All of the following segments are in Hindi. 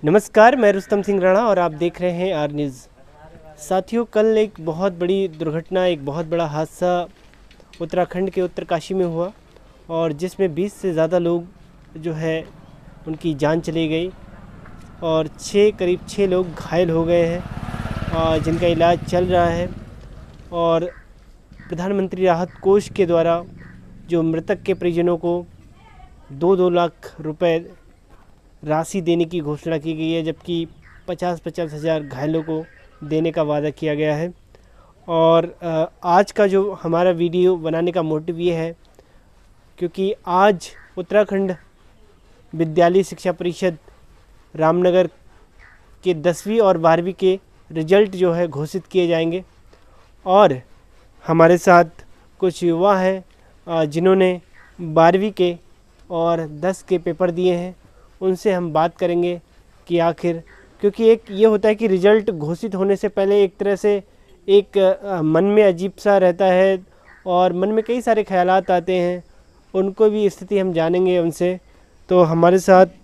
नमस्कार, मैं रुस्तम सिंह राणा और आप देख रहे हैं आर न्यूज़। साथियों, कल एक बहुत बड़ी दुर्घटना, एक बहुत बड़ा हादसा उत्तराखंड के उत्तरकाशी में हुआ और जिसमें 20 से ज़्यादा लोग जो है उनकी जान चली गई और करीब 6 लोग घायल हो गए हैं जिनका इलाज चल रहा है। और प्रधानमंत्री राहत कोष के द्वारा जो मृतक के परिजनों को 2-2 लाख रुपए राशि देने की घोषणा की गई है, जबकि 50-50 हज़ार घायलों को देने का वादा किया गया है। और आज का जो हमारा वीडियो बनाने का मोटिव ये है क्योंकि आज उत्तराखंड विद्यालय शिक्षा परिषद रामनगर के 10वीं और 12वीं के रिजल्ट जो है घोषित किए जाएंगे और हमारे साथ कुछ युवा हैं जिन्होंने 12वीं के और 10 के पेपर दिए हैं। उनसे हम बात करेंगे कि आखिर, क्योंकि एक ये होता है कि रिज़ल्ट घोषित होने से पहले एक तरह से एक मन में अजीब सा रहता है और मन में कई सारे ख्यालात आते हैं, उनको भी स्थिति हम जानेंगे उनसे। तो हमारे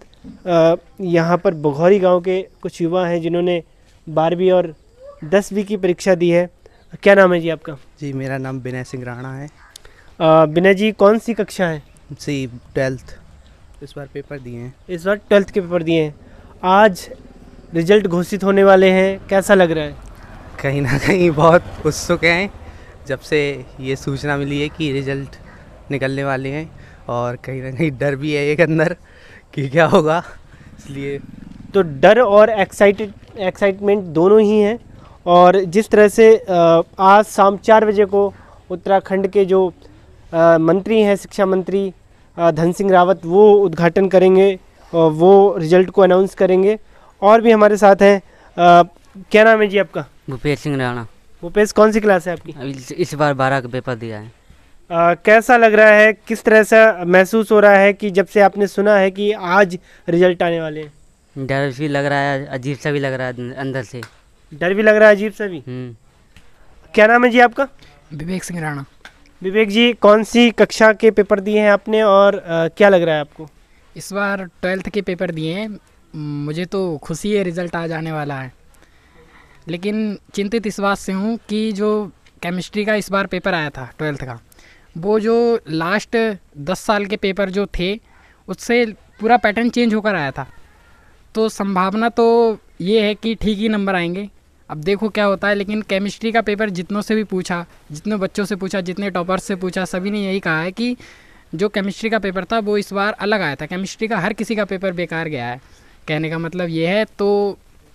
साथ यहाँ पर बघौरी गांव के कुछ युवा हैं जिन्होंने 12वीं और 10वीं की परीक्षा दी है। क्या नाम है जी आपका? जी, मेरा नाम विनय सिंह राणा है। विनय जी, कौन सी कक्षा है? जी, 12th इस बार पेपर दिए हैं। इस बार 12th के पेपर दिए हैं। आज रिजल्ट घोषित होने वाले हैं, कैसा लग रहा है? कहीं ना कहीं बहुत उत्सुक हैं जब से ये सूचना मिली है कि रिजल्ट निकलने वाले हैं, और कहीं ना कहीं डर भी है एक अंदर कि क्या होगा, इसलिए तो डर और एक्साइटमेंट दोनों ही हैं। और जिस तरह से आज शाम 4 बजे को उत्तराखंड के जो मंत्री हैं, शिक्षा मंत्री धन सिंह रावत, वो उद्घाटन करेंगे और वो रिजल्ट को अनाउंस करेंगे। और भी हमारे साथ हैं। क्या नाम है जी आपका? भूपेश सिंह राणा। भूपेश, कौन सी क्लास है आपकी? अभी इस बार 12 का पेपर दिया है। कैसा लग रहा है, किस तरह से महसूस हो रहा है कि जब से आपने सुना है कि आज रिजल्ट आने वाले हैं? डर भी लग रहा है, अजीब सा भी लग रहा है अंदर से। डर भी लग रहा है, अजीब सा भी। क्या नाम है जी आपका? विवेक सिंह राणा। विवेक जी, कौन सी कक्षा के पेपर दिए हैं आपने और क्या लग रहा है आपको? इस बार 12th के पेपर दिए हैं। मुझे तो खुशी है, रिज़ल्ट आ जाने वाला है, लेकिन चिंतित इस बात से हूँ कि जो केमिस्ट्री का इस बार पेपर आया था 12th का, वो जो लास्ट 10 साल के पेपर जो थे उससे पूरा पैटर्न चेंज होकर आया था। तो संभावना तो ये है कि ठीक ही नंबर आएंगे, अब देखो क्या होता है। लेकिन केमिस्ट्री का पेपर जितनों से भी पूछा, जितने बच्चों से पूछा, जितने टॉपर्स से पूछा, सभी ने यही कहा है कि जो केमिस्ट्री का पेपर था वो इस बार अलग आया था। केमिस्ट्री का हर किसी का पेपर बेकार गया है, कहने का मतलब ये है। तो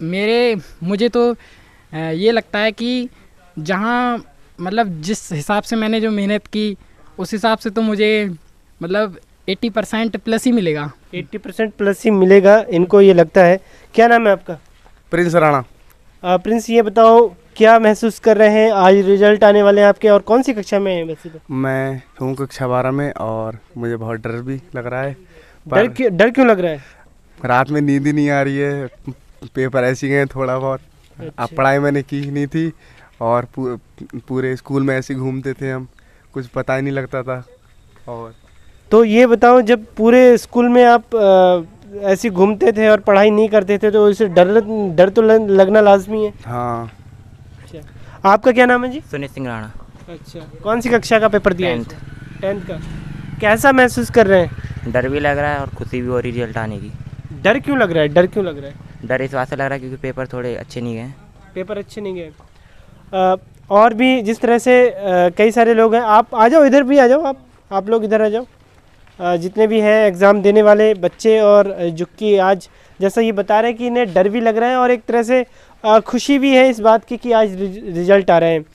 मुझे तो ये लगता है कि जहाँ मतलब जिस हिसाब से मैंने जो मेहनत की उस हिसाब से तो मुझे मतलब 80% प्लस ही मिलेगा। 80% प्लस ही मिलेगा, इनको ये लगता है। क्या नाम है आपका? प्रिंस राणा। प्रिंस, ये बताओ क्या महसूस कर रहे हैं, आज रिजल्ट आने वाले हैं आपके, और कौन सी कक्षा में हैं वैसे तो? मैं हूँ कक्षा 12 में और मुझे बहुत डर भी लग रहा है। डर क्यों लग रहा है? रात में नींद ही नहीं आ रही है, पेपर ऐसे गए थोड़ा बहुत। अच्छा। अब पढ़ाई मैंने की ही नहीं थी और पूरे स्कूल में ऐसे घूमते थे हम, कुछ पता ही नहीं लगता था। और तो ये बताओ, जब पूरे स्कूल में आप ऐसे घूमते थे और पढ़ाई नहीं करते थे तो इससे डर तो लगना लाजमी है। हाँ। अच्छा, आपका क्या नाम है जी? सुनील सिंह राणा। अच्छा, कौन सी कक्षा का पेपर दिया? 10th का। कैसा महसूस कर रहे हैं? डर भी लग रहा है और खुशी भी हो रही रिजल्ट आने की। डर क्यों लग रहा है? डर क्यों लग रहा है? डर इस बात से लग रहा है क्योंकि पेपर थोड़े अच्छे नहीं गए। पेपर अच्छे नहीं गए। और भी जिस तरह से कई सारे लोग हैं, आप आ जाओ, इधर भी आ जाओ, आप लोग इधर आ जाओ। जितने भी हैं एग्ज़ाम देने वाले बच्चे, और जो कि आज जैसा ये बता रहे हैं कि इन्हें डर भी लग रहा है और एक तरह से खुशी भी है इस बात की कि आज रिजल्ट आ रहे हैं।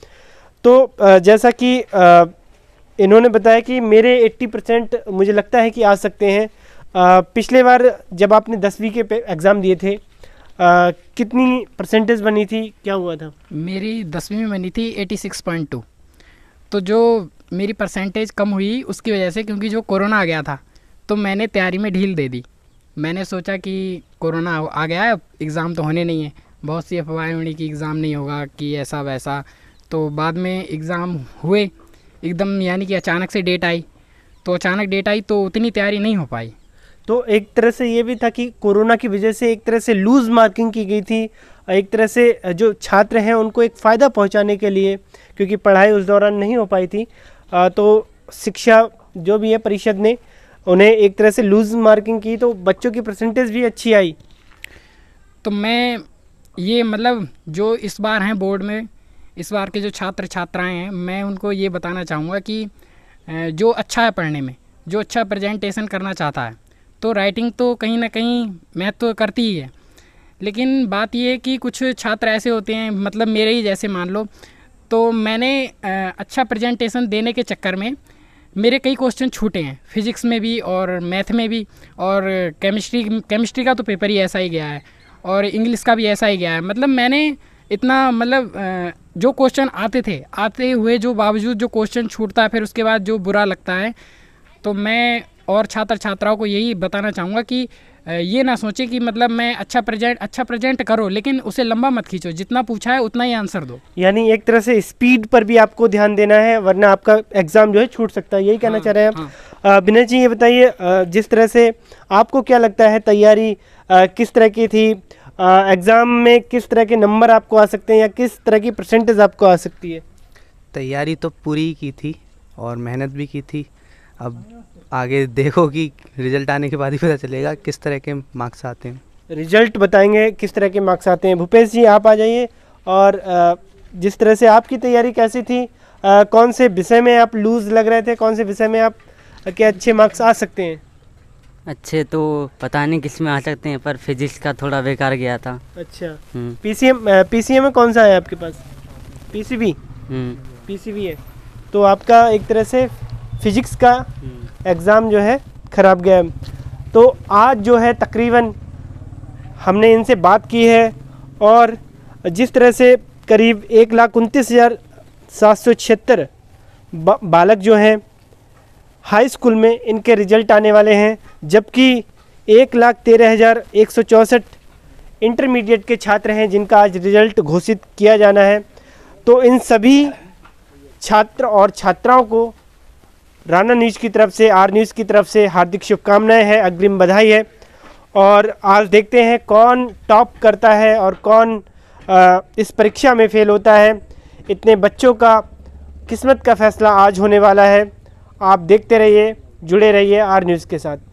तो जैसा कि इन्होंने बताया कि मेरे 80% मुझे लगता है कि आ सकते हैं। पिछले बार जब आपने 10वीं के एग्ज़ाम दिए थे, कितनी परसेंटेज बनी थी, क्या हुआ था? मेरी 10वीं में बनी थी 86.2। तो जो मेरी परसेंटेज कम हुई उसकी वजह से, क्योंकि जो कोरोना आ गया था तो मैंने तैयारी में ढील दे दी। मैंने सोचा कि कोरोना आ गया है, एग्ज़ाम तो होने नहीं है, बहुत सी अफवाहें उड़ी कि एग्ज़ाम नहीं होगा, कि ऐसा वैसा। तो बाद में एग्ज़ाम हुए एकदम, यानी कि अचानक से डेट आई, तो अचानक डेट आई तो उतनी तैयारी नहीं हो पाई। तो एक तरह से ये भी था कि कोरोना की वजह से एक तरह से लूज मार्किंग की गई थी, एक तरह से जो छात्र हैं उनको एक फ़ायदा पहुंचाने के लिए, क्योंकि पढ़ाई उस दौरान नहीं हो पाई थी। तो शिक्षा जो भी है परिषद ने उन्हें एक तरह से लूज मार्किंग की, तो बच्चों की परसेंटेज भी अच्छी आई। तो मैं ये मतलब जो इस बार हैं बोर्ड में, इस बार के जो छात्र छात्राएं हैं, मैं उनको ये बताना चाहूँगा कि जो अच्छा है पढ़ने में, जो अच्छा प्रेजेंटेशन करना चाहता है, तो राइटिंग तो कहीं ना कहीं महत्व तो करती ही है। लेकिन बात ये है कि कुछ छात्र ऐसे होते हैं, मतलब मेरे ही जैसे मान लो, तो मैंने अच्छा प्रेजेंटेशन देने के चक्कर में मेरे कई क्वेश्चन छूटे हैं, फिज़िक्स में भी और मैथ में भी, और केमिस्ट्री का तो पेपर ही ऐसा ही गया है, और इंग्लिश का भी ऐसा ही गया है। मतलब मैंने इतना मतलब जो क्वेश्चन आते हुए जो बावजूद जो क्वेश्चन छूटता है, फिर उसके बाद जो बुरा लगता है। तो मैं और छात्र छात्राओं को यही बताना चाहूँगा कि ये ना सोचे कि मतलब मैं अच्छा प्रेजेंट करो, लेकिन उसे लंबा मत खींचो, जितना पूछा है उतना ही आंसर दो। यानी एक तरह से स्पीड पर भी आपको ध्यान देना है, वरना आपका एग्ज़ाम जो है छूट सकता है, यही कहना चाह रहे हैं आप। विनय जी, ये बताइए, जिस तरह से आपको क्या लगता है तैयारी किस तरह की थी, एग्ज़ाम में किस तरह के नंबर आपको आ सकते हैं या किस तरह की परसेंटेज आपको आ सकती है? तैयारी तो पूरी की थी और मेहनत भी की थी। अब आगे देखो कि रिजल्ट आने के बाद ही पता चलेगा किस तरह के मार्क्स आते हैं। रिजल्ट बताएंगे किस तरह के मार्क्स आते हैं। भूपेश जी, आप आ जाइए, और जिस तरह से आपकी तैयारी कैसी थी, कौन से विषय में आप लूज़ लग रहे थे, कौन से विषय में आप के अच्छे मार्क्स आ सकते हैं? अच्छे तो पता नहीं किस में आ सकते हैं, पर फिजिक्स का थोड़ा बेकार गया था। अच्छा, पीसीएम में कौन सा है आपके पास? पीसीबी? हम्म। पीसीबी है, तो आपका एक तरह से फिजिक्स का एग्ज़ाम जो है ख़राब गया। तो आज जो है तकरीबन हमने इनसे बात की है, और जिस तरह से करीब 1,29,776 बालक जो हैं हाई स्कूल में इनके रिजल्ट आने वाले हैं, जबकि 1,13,164 इंटरमीडिएट के छात्र हैं जिनका आज रिजल्ट घोषित किया जाना है। तो इन सभी छात्र और छात्राओं को राना न्यूज़ की तरफ से, आर न्यूज़ की तरफ से हार्दिक शुभकामनाएं हैं, अग्रिम बधाई है। और आज देखते हैं कौन टॉप करता है और कौन इस परीक्षा में फेल होता है। इतने बच्चों का किस्मत का फैसला आज होने वाला है। आप देखते रहिए, जुड़े रहिए आर न्यूज़ के साथ।